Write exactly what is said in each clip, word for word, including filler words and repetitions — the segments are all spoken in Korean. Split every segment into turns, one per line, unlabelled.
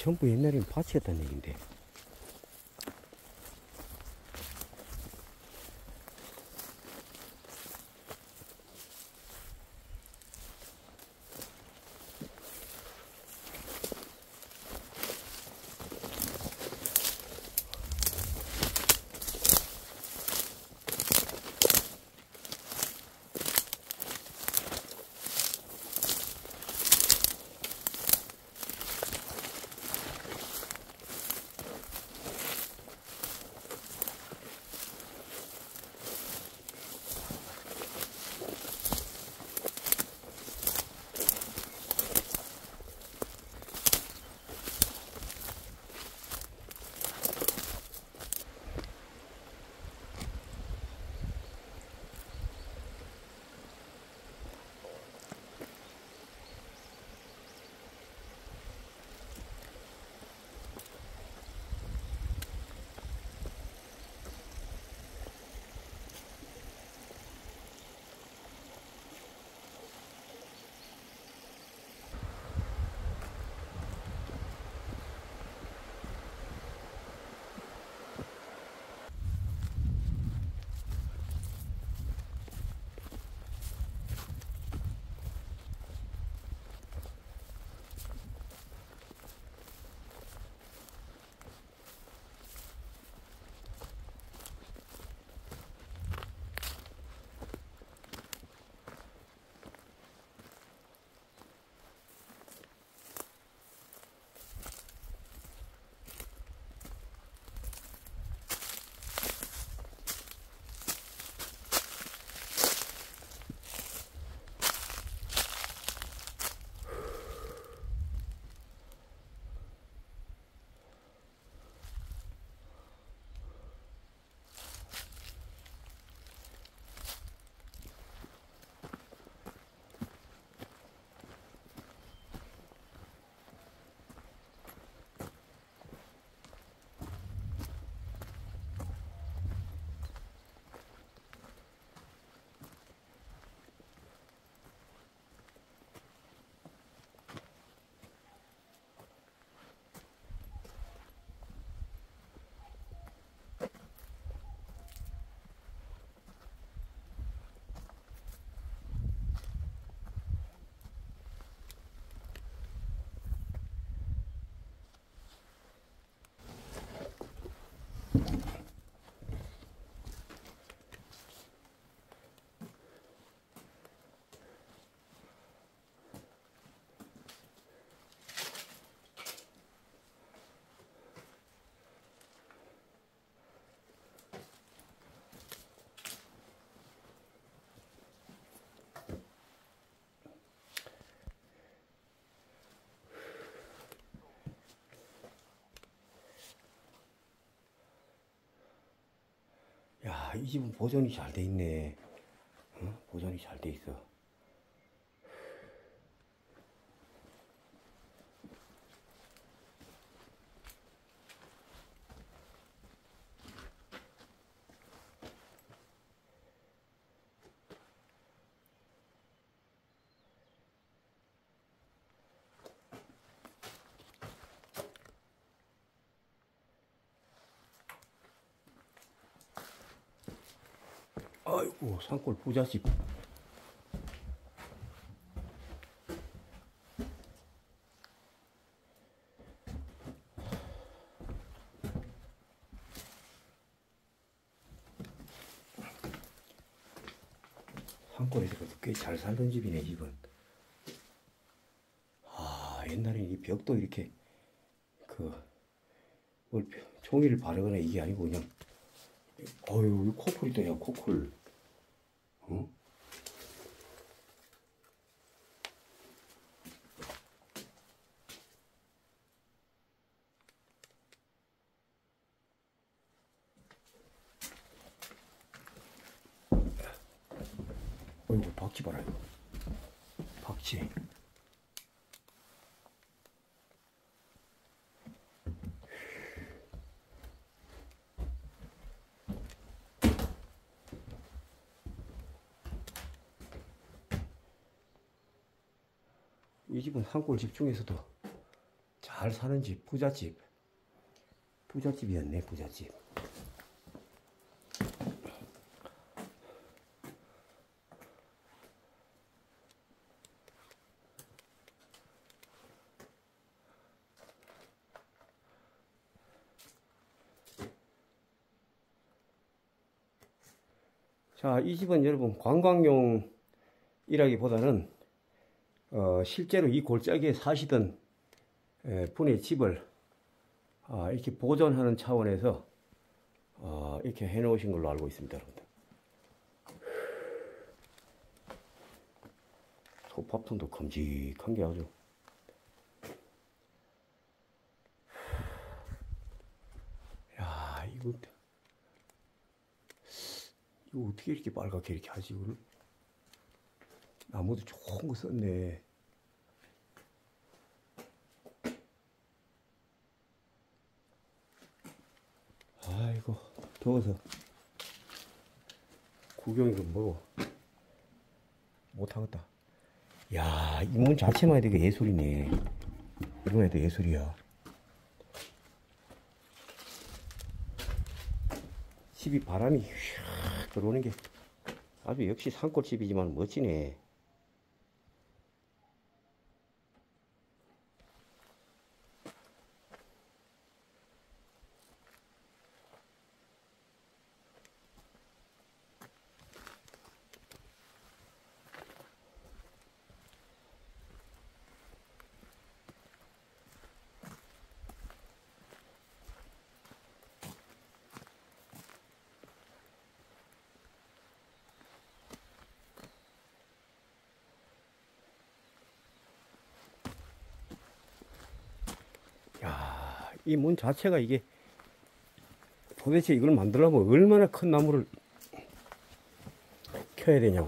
전부 옛날에는 밭이었다는 얘긴데. 야, 이 집은 보존이 잘 돼 있네. 어? 보존이 잘 돼 있어. 아이고, 산골 부잣집. 산골에서 꽤 잘 살던 집이네, 집은. 아, 옛날에는 이 벽도 이렇게, 그, 뭘, 종이를 바르거나 이게 아니고 그냥, 어휴, 코풀이 또, 야, 코풀. 어? 어이구, 박쥐 봐라, 이거. 박쥐. 이 집은 산골 집 중에서도 잘 잘 사는 집, 부잣집. 부잣집이었네, 부잣집. 자, 이 집은 여러분 관광용이라기보다는 어, 실제로 이 골짜기에 사시던 에, 분의 집을 아, 이렇게 보존하는 차원에서 어, 이렇게 해놓으신 걸로 알고 있습니다, 여러분들. 소파통도 큼직한 게 아주. 야, 이거 이거 어떻게 이렇게 빨갛게 이렇게 하지, 이거를? 나무도 좋은 거 썼네. 아이고, 더워서 구경이 좀 뭐고 못하겠다. 야, 이 문 자체만 해도 예술이네. 이건 해도 예술이야. 집이 바람이 휙 들어오는 게 아주 역시 산골집이지만 멋지네. 야, 이 문 자체가 이게 도대체 이걸 만들려면 얼마나 큰 나무를 켜야 되냐고.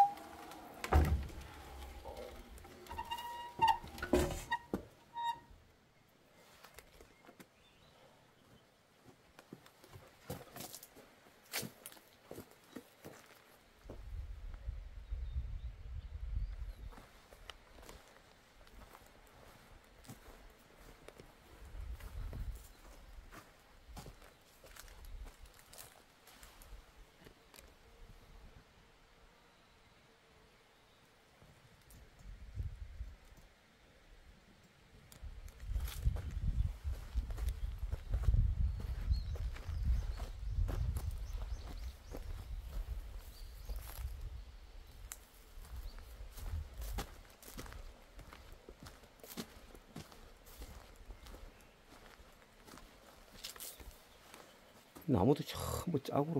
나무도 전부 짝으로.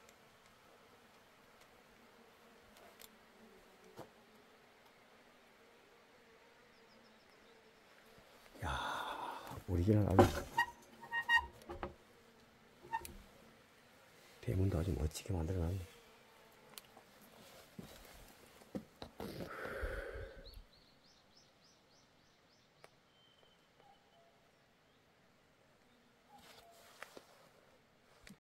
야, 오리지널 아주 대문도 아주 멋지게 만들어놨네.